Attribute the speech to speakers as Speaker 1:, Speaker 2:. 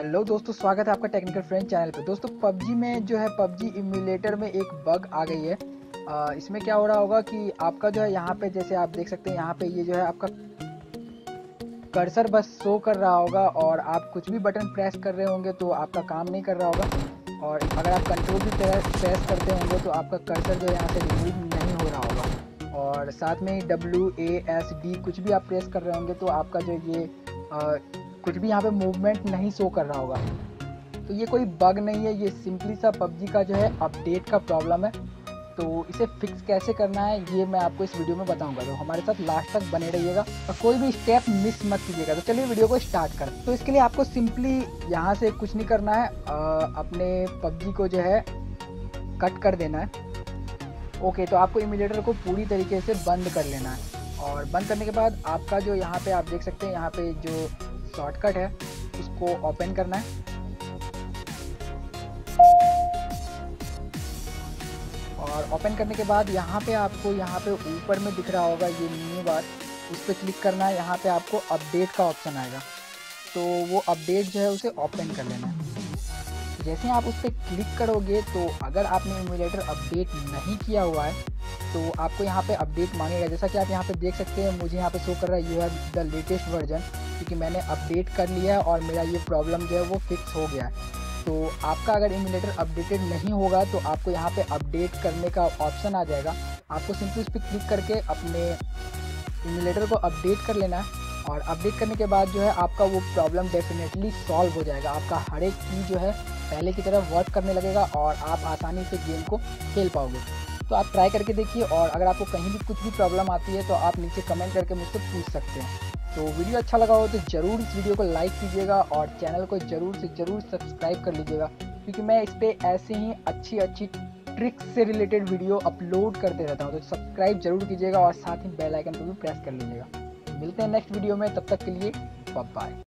Speaker 1: Hello दोस्तों, स्वागत है आपका टेक्निकल फ्रेंड चैनल पे। दोस्तों पबजी में जो है पबजी इम्यूलेटर में एक बग आ गई है। इसमें क्या हो रहा होगा कि आपका जो है यहाँ पे जैसे आप देख सकते हैं, यहाँ पे ये जो है आपका कर्सर बस शो कर रहा होगा और आप कुछ भी बटन प्रेस कर रहे होंगे तो आपका काम नहीं कर रहा होगा। और अगर आप कंट्रोल भी प्रेस करते होंगे तो आपका कर्सर जो है यहाँ से रिमूव नहीं हो रहा होगा। और साथ में WASD कुछ भी आप प्रेस कर रहे होंगे तो आपका जो ये कुछ भी यहाँ पे मूवमेंट नहीं शो कर रहा होगा। तो ये कोई बग नहीं है, ये सिंपली सा पबजी का जो है अपडेट का प्रॉब्लम है। तो इसे फिक्स कैसे करना है ये मैं आपको इस वीडियो में बताऊंगा, तो हमारे साथ लास्ट तक बने रहिएगा और कोई भी स्टेप मिस मत कीजिएगा। तो चलिए वीडियो को स्टार्ट करते। तो इसके लिए आपको सिंपली यहाँ से कुछ नहीं करना है, अपने पबजी को जो है कट कर देना है। ओके, तो आपको इम्यूलेटर को पूरी तरीके से बंद कर लेना है। और बंद करने के बाद आपका जो यहाँ पे आप देख सकते हैं, यहाँ पे जो शॉर्टकट है उसको ओपन करना है। और ओपन करने के बाद यहाँ पे आपको यहाँ पे ऊपर में दिख रहा होगा ये न्यू बार, उस पर क्लिक करना है। यहाँ पे आपको अपडेट का ऑप्शन आएगा, तो वो अपडेट जो है उसे ओपन कर लेना है। जैसे आप उस पर क्लिक करोगे तो अगर आपने इम्यूलेटर अपडेट नहीं किया हुआ है तो आपको यहाँ पे अपडेट मांगेगा। जैसा कि आप यहाँ पे देख सकते हैं, मुझे यहाँ पे शो कर रहा है you have the latest version, क्योंकि मैंने अपडेट कर लिया है और मेरा ये प्रॉब्लम जो है वो फिक्स हो गया है। तो आपका अगर इम्यूलेटर अपडेटेड नहीं होगा तो आपको यहाँ पे अपडेट करने का ऑप्शन आ जाएगा। आपको सिंपली उस पर क्लिक करके अपने इम्यूलेटर को अपडेट कर लेना है। और अपडेट करने के बाद जो है आपका वो प्रॉब्लम डेफिनेटली सॉल्व हो जाएगा। आपका हर एक की जो है पहले की तरह वर्क करने लगेगा और आप आसानी से गेम को खेल पाओगे। तो आप ट्राई करके देखिए, और अगर आपको कहीं भी कुछ भी प्रॉब्लम आती है तो आप नीचे कमेंट करके मुझसे पूछ सकते हैं। तो वीडियो अच्छा लगा हो तो ज़रूर इस वीडियो को लाइक कीजिएगा और चैनल को ज़रूर से ज़रूर सब्सक्राइब कर लीजिएगा, क्योंकि मैं इस पर ऐसे ही अच्छी अच्छी ट्रिक्स से रिलेटेड वीडियो अपलोड करते रहता हूँ। तो सब्सक्राइब जरूर कीजिएगा और साथ ही बेल आइकन को भी प्रेस कर लीजिएगा। मिलते हैं नेक्स्ट वीडियो में, तब तक के लिए बाय बाय।